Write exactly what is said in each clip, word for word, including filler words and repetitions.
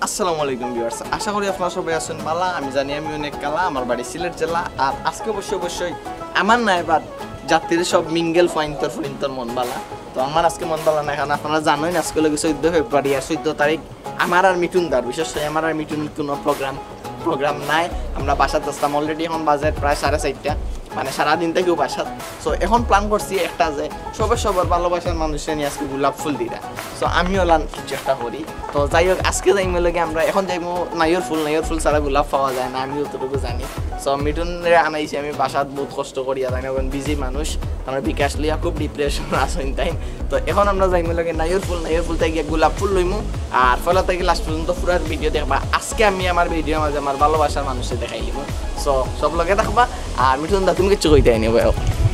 আসসালামু আলাইকুম ভিউয়ার্স, আশা করি আপনারা সবাই আছেন ভালো। আমি জানি আমি অনেক কালা, আমার বাড়ি সিলেট জেলা। আর আজকে অবশ্যই অবশ্যই আমার না এবার যাত্রীদের সব মিঙ্গেল ফাইন্তর ফুরিন্তর মন বালা। তো আমার আজকে মন বালা না, কারণ আপনারা জানেন আজকে লোক চোদ্দ ফেব্রুয়ারি আর চোদ্দ তারিখ আমার আর মিটুন দার, বিশেষ করে আমার আর মিটুন কোনো প্রোগ্রাম প্রোগ্রাম নাই। আমরা বাসাত আসতাম অলরেডি, এখন বাজে প্রায় সাড়ে চারটা, মানে সারাদিন থেকেও বাসাত। সো এখন প্ল্যান করছি একটা যে সবার সবার ভালোবাসার মানুষের নিয়ে আজকে গোলাপ ফুল দিরা। সো আমিও লান কিছু একটা করি। তো যাই হোক, আজকে যাইমে লগে আমরা এখন যাইমো নাইয়ের ফুল। নাইয়ের ফুল ছাড়া গোলাপ পাওয়া যায় না, আমি অতটুকু জানি। সো মিটুনরে আনাইছি আমি বাসাত, বহুত কষ্ট করিয়া জানি, এখন বিজি মানুষ, আমরা বিকাশ লিয়া খুব ডিপ্রেশন আসেন তাই। তো এখন আমরা যাইমে লগে নাইয়ের ফুল। নাইয়ের ফুল থেকে গোলাপ ফুল লইমু, আর ফলে থেকে লাস্ট পর্যন্ত পুরো ভিডিও দেখবা। আজকে আমি আমার ভিডিও মাঝে আমার ভালোবাসার মানুষের দেখাই দিব। সো সব লগে থাকবা। আর মিঠুন দা, তুমি কিছু কইতে আইনি ভাই?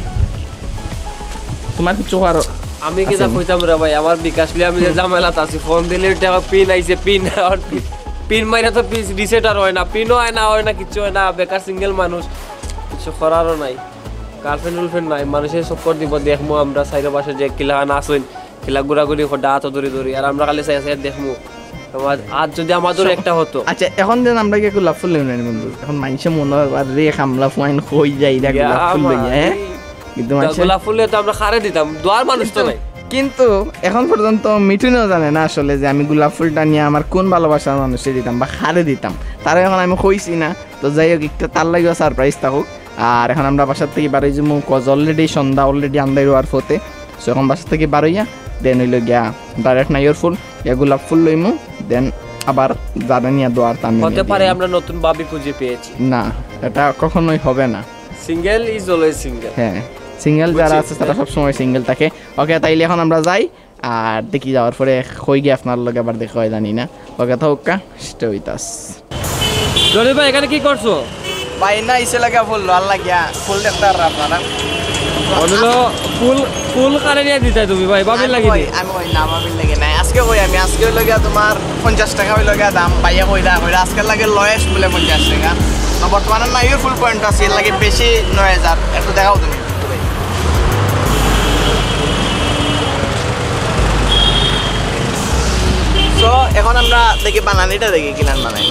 তোমার কিছু আর আমি কি যা কইতাম রে ভাই, আমার বিকাশ লিয়া আমি যে জামেলাত আছি, ফোন দিলে টাকা পিন আইছে, পিন আর পিন মাইরা তো পিস রিসেট আর হয় না, পিনও হয় না, হয় না কিছু হয় না। বেকার সিঙ্গেল মানুষ, কিছু করারও নাই, গার্লফ্রেন্ড উলফ্রেন্ড নাই। মানুষের চক্কর দিব দেখমু আমরা সাইডের পাশে যে কিলা নাচুন, কিলা ঘোরাঘুরি খোডা হাত ধরি ধরি, আর আমরা খালি চাই চাই দেখমু। আজ যদি আমাদের একটা হতো। আচ্ছা, এখন যেন আমরা কি গোলাপ ফুল লইম না বন্ধু? এখন মানুষে মনে হয় রে খামলা ফাইন কই যাই না গোলাপ ফুল লইয়া, হ্যাঁ? কিন্তু গোলাপ ফুল তো আমরা খারে দিতাম, দোয়ার মানুষ তো নাই। কিন্তু এখন পর্যন্ত মিঠুনও জানে না আসলে যে আমি গোলাপ ফুলটা নিয়ে আমার কোন ভালোবাসার মানুষে দিতাম বা খারে দিতাম। তারা এখন আমি কইছি না। তো যাই হোক, একটা তার লাগেও সারপ্রাইজ থাকুক। আর এখন আমরা বাসার থেকে বারোই যাবো, কজ অলরেডি সন্ধ্যা অলরেডি আন্দাই রোয়ার ফতে। সো এখন বাসার থেকে বারোইয়া দেন হইল গিয়া ডাইরেক্ট নাইয়ের ফুল ইয়া গোলাপ ফুল লইমু, দেন আবার যারা নিয়ে দোয়ার তাম হতে পারে আমরা নতুন বাবি খুঁজে পেয়েছি। না, এটা কখনোই হবে না। Single is always single. হ্যাঁ, সিঙ্গেল যারা আছে তারা সবসময় সিঙ্গেল থাকে। ওকে, তাইলে এখন আমরা যাই আর দেখি, যাওয়ার পরে কই গিয়ে আপনার লগে আবার দেখা হয় জানি না। ওকে থাকা স্টে উইথ আস। জলি ভাই, এখানে কি করছো? ভাই না ইসে লাগা ফুল আল্লাহ গিয়া ফুল দেখতে আর আপনারা বললো ফুল ফুল কারে নিয়ে দিতে তুমি ভাই? বাবির লাগি দি আমি কই না, বাবির লাগে নাই। আজকে কই আমি আজকে লগিয়া তোমার পঞ্চাশ টাকা হই লগিয়া দাম পাইয়া কইরা কইরা আজকে লাগে লয়েস্ট বলে পঞ্চাশ টাকা। তো বর্তমানে না ইউর ফুল পয়েন্ট আছে, এর লাগে বেশি নয় হাজার। একটু দেখাও তুমি। সো এখন আমরা দেখি বানানিটা দেখি কিলান বানাই।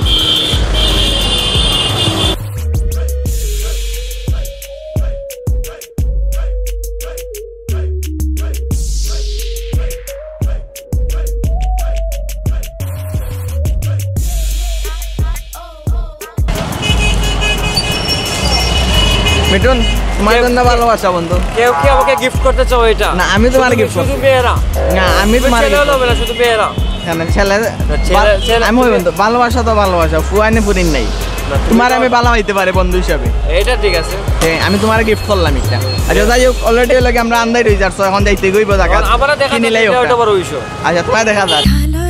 মিঠুন, তোমার জন্য ভালোবাসা বন্ধু। কেউ কি আমাকে গিফট করতে চাও এটা? না, আমি তোমার গিফট করব। শুধু মেয়েরা? না, আমি তোমার ছেলে হলো না, শুধু মেয়েরা। কেন ছেলে? আমি ওই বন্ধু, ভালোবাসা তো ভালোবাসা, ফুয়াইনে পুরিন নাই। তোমার আমি ভালো হইতে পারে বন্ধু হিসাবে, এটা ঠিক আছে। আমি তোমার গিফট করলাম এটা। আচ্ছা যাই হোক, অলরেডি লাগে আমরা আন্দাই রই যাচ্ছ, এখন যাইতে গইব জায়গা। আমরা দেখা নিলাই ওটা বড় ইস্যু। আচ্ছা, তোমার দেখা যাক।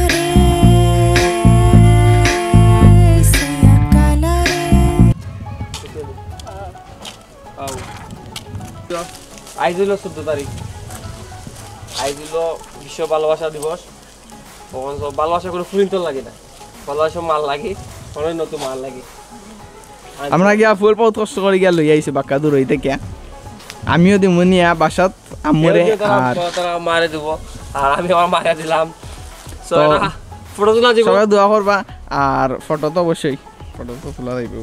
আজ হলো চোদ্দ তারিখ, আজ হলো বিশ্ব ভালোবাসা দিবস। ভালোবাসা কোনো ফুরিন্তর লাগে না, ভালোবাসা মাল লাগে, অনেক নতুন মাল লাগে। আমরা গিয়া ফুল বহুত কষ্ট করে গিয়া লই আইছি বাক্কা দূর হইতে কে। আমিও দিব নিয়া বাসাত আম্মুরে, আর তারা মারে দেব, আর আমি আমার মারা দিলাম। সো এটা ফটো তোলা দিব, সবাই দোয়া করবা। আর ফটো তো অবশ্যই, ফটো তো তোলা যাইব।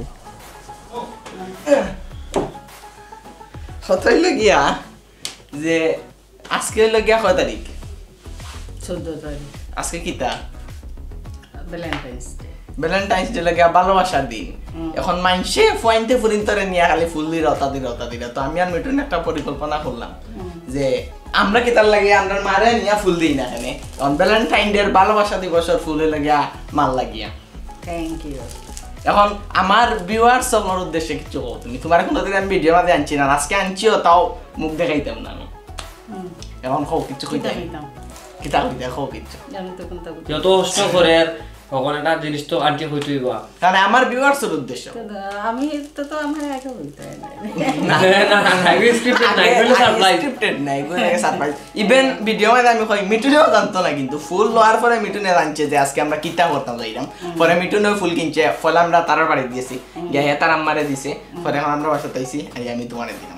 সত হইল গিয়া যে আজকে হইল গিয়া কয় তারিখ? চোদ্দ তারিখ। আজকে কিতা? Valentine's day. ভ্যালেন্টাইন্স ডে লাগে ভালোবাসার দিন। এখন মাইনসে পয়েন্টে ফুরিন্তরে নিয়ে খালি ফুল দি রতা দি রতা দিলা। তো আমি আর মিঠুন একটা পরিকল্পনা করলাম যে আমরা কিতার লাগে আমরা মারে নিয়া ফুল দিই না এখানে, কারণ ভ্যালেন্টাইন ডে ভালোবাসা দিবসের ফুলে লাগিয়া মাল লাগিয়া। Thank you. এখন আমার ভিউয়ার্স আমার উদ্দেশ্যে কিছু কও তুমি। তোমার কোনোদিন আমি ভিডিও মাঝে আনছি না, আজকে আনছিও তাও মুখ দেখাইতাম না আমি। এখন কও কিছু কইতাম কিতা কইতা কও কিছু। আমি তো কোনটা যত কষ্ট করে ওখানে একটা জিনিস তো আনতে হইতই বা, কারণ আমার ভিউয়ার্সের উদ্দেশ্য। আমি তো তো আমার আগে বলতে না না না না, স্ক্রিপ্টেড না, এগুলো সারপ্রাইজ। স্ক্রিপ্টেড না, এগুলো সারপ্রাইজ। ইভেন ভিডিও মানে আমি কই মিঠুনেও জানতো না, কিন্তু ফুল লওয়ার পরে মিঠুনে জানছে যে আজকে আমরা কিতা করতাম যাইরাম। পরে মিঠুনেও ফুল কিনছে, ফলে আমরা তারার বাড়ি দিয়েছি, গিয়ে তার আম্মারে দিছে। পরে এখন আমরা বাসাতে আইছি, আর আমি তোমারে দিলাম।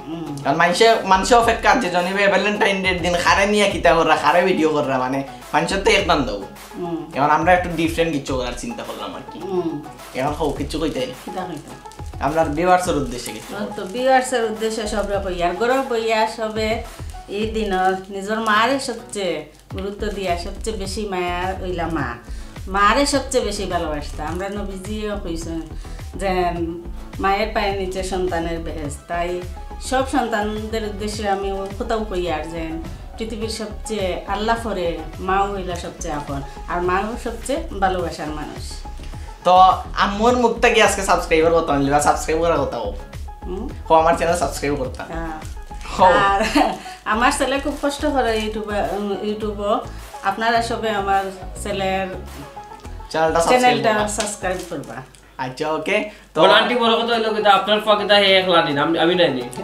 কারণ মানুষে মানুষে অপেক্ষা আছে জনিবে ভ্যালেন্টাইন ডে দিন খারে নিয়ে কিতা কররা খারে ভিডিও কররা মানে মানুষের তো একদম দাও এখন আমরা একটু ডিফারেন্ট কিছু করার চিন্তা করলাম আর কি এখন হোক কিছু কইতে আমরা ভিউয়ার্সের উদ্দেশ্যে কিছু তো ভিউয়ার্সের উদ্দেশ্যে সবরা বইয়ার গরব বইয়া সবে এই দিনত নিজের মারে সবচেয়ে গুরুত্ব দিয়া সবচেয়ে বেশি মায়া হইলা মা মারে সবচেয়ে বেশি ভালোবাসতা আমরা নবীজিও কইছেন যে মায়ের পায়ের নিচে সন্তানের বেহেস তাই সব সন্তানদের উদ্দেশ্যে আমি কোথাও কই আর যে পৃথিবীর সবচেয়ে আল্লাহ ফরে মাও হইলা সবচেয়ে আপন আর মাও সবচেয়ে ভালোবাসার মানুষ তো আমার মুখ থেকে আজকে সাবস্ক্রাইবার করতে আনলি বা সাবস্ক্রাইব করার কথা হোক হো আমার চ্যানেল সাবস্ক্রাইব করতাম আর আমার ছেলে খুব কষ্ট করে ইউটিউবে ইউটিউবও আপনারা সবে আমার ছেলের চ্যানেলটা সাবস্ক্রাইব করবা আচ্ছা ওকে তো আন্টি বড় কথা হইলো কিন্তু আপনার পকেটে হে একলা নিন আমি আমি নাই নি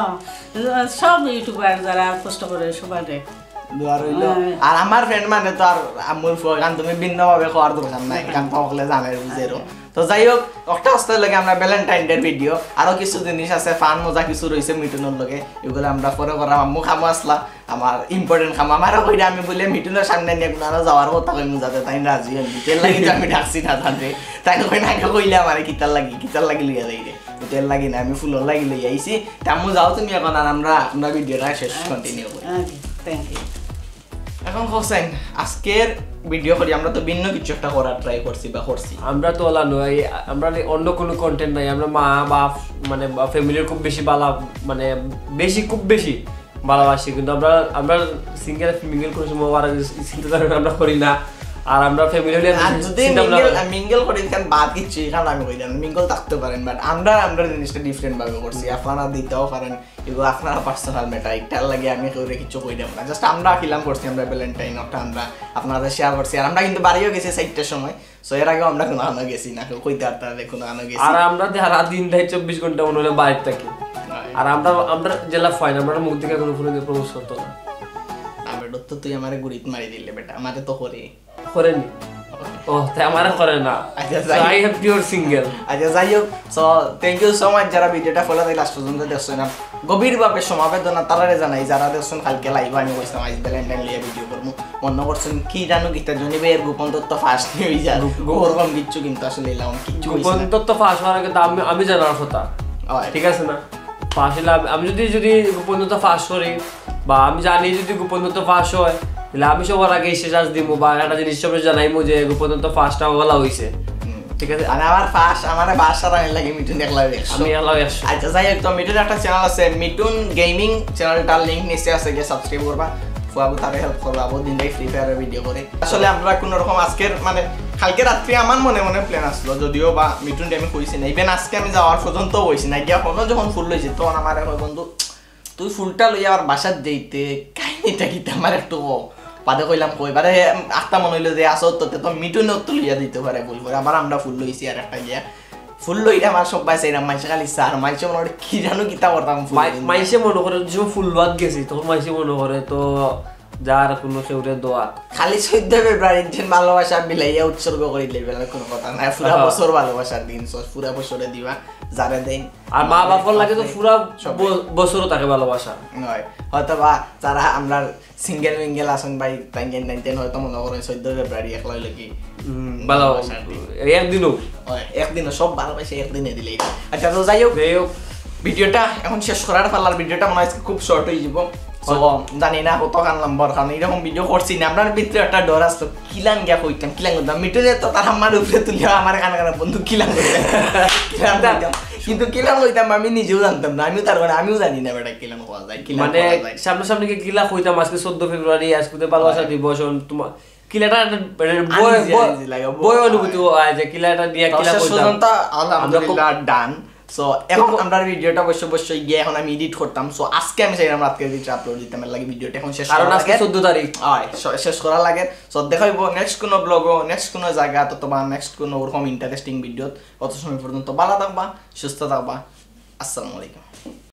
সব ইউটিউবার যারা কষ্ট করে সবাই দুয়ার হইলো আর আমার ফ্রেন্ড মানে তো আর আমুল গান তুমি ভিন্নভাবে খাওয়ার দরকার নাই গান তো হলে জানাই বুঝেরো তো যাই হোক একটা হস্তে লাগে আমরা ভ্যালেন্টাইন ডে ভিডিও আরো কিছু জিনিস আছে ফান মজা কিছু রয়েছে মিটুনের লগে এগুলো আমরা পরে করা আম্মু খামো আসলা আমার ইম্পর্টেন্ট খামো আমারও কইরা আমি বলে মিটুনের সামনে নিয়ে কোনো যাওয়ার কথা কই মুজাতে তাই রাজি হই তেল লাগি তো আমি ডাকছি না তাতে তাই কই না কইলে আমার কিতার লাগি কিতার লাগি লইয়া যাই রে তেল লাগি না আমি ফুল লাগি লই আইছি তামু যাও তুমি এখন আর আমরা আমরা ভিডিওটা শেষ কন্টিনিউ করি ওকে থ্যাংক ইউ এখন হোসেন আজকের ভিডিও করি আমরা তো ভিন্ন কিছু একটা করার ট্রাই করছি বা করছি আমরা তো ওলা নয় আমরা অন্য কোনো কন্টেন্ট নাই আমরা মা বাপ মানে ফ্যামিলির খুব বেশি ভালো মানে বেশি খুব বেশি ভালোবাসি কিন্তু আমরা আমরা সিঙ্গেল মিঙ্গেল কোনো সময় আর চিন্তা আমরা করি না আর আমরা ফ্যামিলি মিঙ্গল করি কারণ বাদ কিছু এখানে আমি কই না মিঙ্গল থাকতে পারেন বাট আমরা আমরা জিনিসটা ডিফারেন্ট ভাবে করছি আপনারা দিতেও পারেন এগুলো আপনারা পার্সোনাল ম্যাটার এটার লাগে আমি করে কিছু কই দেব না জাস্ট আমরা খিলাম করছি আমরা ভ্যালেন্টাইন ওটা আমরা আপনাদের শেয়ার করছি আর আমরা কিন্তু বাড়িও গেছি চারটার সময় সো এর আগেও আমরা কোনো আনো গেছি না কইতে আর তাহলে কোনো আনো গেছি আর আমরা সারা দিন দেয় চব্বিশ ঘন্টা মনে হলে বাইরে থাকি আর আমরা আমরা জেলা ফাইন আমরা মুখ থেকে কোনো ফুলে প্রবেশ করতো না আমি তো তুই আমারে গুড়িত মারি দিলে বেটা আমারে তো করে করেনি ও তাই আমারে করে না আই হ্যাভ পিওর সিঙ্গেল আচ্ছা যাই হোক so thank you so much যারা ভিডিওটা ফলো দিয়ে লাস্ট পর্যন্ত দেখছেন গভীরভাবে সমবেদনা তারারে জানাই যারা দেখছেন কালকে লাইভ আমি কইছিলাম আজ ভ্যালেন্টাইন লিয়ে ভিডিও করবো মনে করছেন কি জানো গীতা জনিবে এর গোপন তত্ত্ব ফার্স্ট হয়ে যায় ওরকম কিচ্ছু কিন্তু আসলে এলাম কিচ্ছু গোপন তত্ত্ব ফাঁস হওয়ার আগে আমি আমি জানার কথা ঠিক আছে না ফাঁস হলে আমি যদি যদি গোপন তত্ত্ব ফাঁস করি বা আমি জানি যদি গোপন তত্ত্ব ফাঁস হয় তাহলে আমি সবার আগে শেষ দিব বা একটা জিনিস সব জানাইমু যে গোপন তত্ত্ব ফাঁসটা বলা হয়েছে ঠিক আছে আর আমার ফার্স্ট আমার বাসা রানি লাগে মিঠুন দেখলা আমি আলাও একশো আচ্ছা যাই হোক তো মিঠুন একটা চ্যানেল আছে মিঠুন গেমিং চ্যানেলটার লিঙ্ক নিচে আছে গিয়ে সাবস্ক্রাইব করবা ফুয়াবু তারে হেল্প করবা বহু দিন ফ্রি ফায়ারের ভিডিও করে আসলে আমরা কোনো রকম আজকের মানে কালকে রাত্রে আমার মনে মনে প্ল্যান আসলো যদিও বা মিঠুন আমি কইছি না ইভেন আজকে আমি যাওয়ার পর্যন্ত হয়েছি না গিয়া কখন যখন ফুল লইছি তখন আমার এখন বন্ধু তুই ফুলটা লইয়া আমার বাসার যেতে কাহিনীটা কি আমার একটু বাদে কইলাম কই বাদে আটটা মনে হইলো যে আসো তো তো মিঠুনও তো লইয়া দিতে পারে বল করে আবার আমরা ফুল লইছি আর একটা গিয়া ফুল লইলে আমার সব বাইছে এরকম মাইসে খালি সার মাইসে মনে করে কি জানো কিতা করতাম মাইসে মনে করে যখন ফুল লোয়াত গেছি তখন মাইসে মনে করে তো যার কোনো সেউরে দোয়া খালি চৈদ্দ ফেব্রুয়ারির দিন ভালোবাসা বিলাইয়া উৎসর্গ করে দিলে কোনো কথা নাই পুরা বছর ভালোবাসার দিন পুরা বছরে দিবা যারা দেন আর মা বাবার লাগে তো পুরা বছরও তাকে ভালোবাসা নয় হয়তো বা যারা আমরা সিঙ্গেল মিঙ্গেল আসেন ভাই টাইঙ্গেন নাইনটেন হয়তো মনে করেন চৈদ্দ ফেব্রুয়ারি একলাই লাগি ভালোবাসা একদিনও একদিনও সব ভালোবাসে একদিনে দিলেই আচ্ছা তো যাই হোক ভিডিওটা এখন শেষ করার পাল্লার ভিডিওটা মনে হয় খুব শর্ট হয়ে যাব সো জানি না কত কান লম্বর কারণ এরকম ভিডিও করছি না আপনার ভিতরে একটা ডর আসতো কিলান গিয়া কইতাম কিলান করতাম মিটুরে তো তার আমার উপরে তুলিয়া আমার কানে কানে বন্ধু কিলান করতাম কিন্তু কিলান কইতাম আমি নিজেও জানতাম না আমিও তার মানে আমিও জানি না বেটা কিলান হওয়া যায় মানে সামনে সামনে কি কিলা কইতাম আজকে চোদ্দ ফেব্রুয়ারি আজকে ভালোবাসা দিবস তোমার কিলাটা বয় বয় অনুভূতি হয় যে কিলাটা দিয়া কিলা কইতাম আলহামদুলিল্লাহ ডান সো এখন আমরা ভিডিওটা অবশ্যই অবশ্যই গিয়ে এখন আমি এডিট করতাম সো আজকে আমি চাইলাম রাতকে ভিডিও আপলোড দিতাম লাগে ভিডিওটা এখন শেষ কারণ আজকে চোদ্দ তারিখ হয় শেষ করা লাগে সো দেখাইব নেক্সট কোনো ব্লগ নেক্সট কোনো জায়গা অথবা নেক্সট কোনো ওরকম ইন্টারেস্টিং ভিডিও কত সময় পর্যন্ত ভালো থাকবা সুস্থ থাকবা আসসালামু আলাইকুম।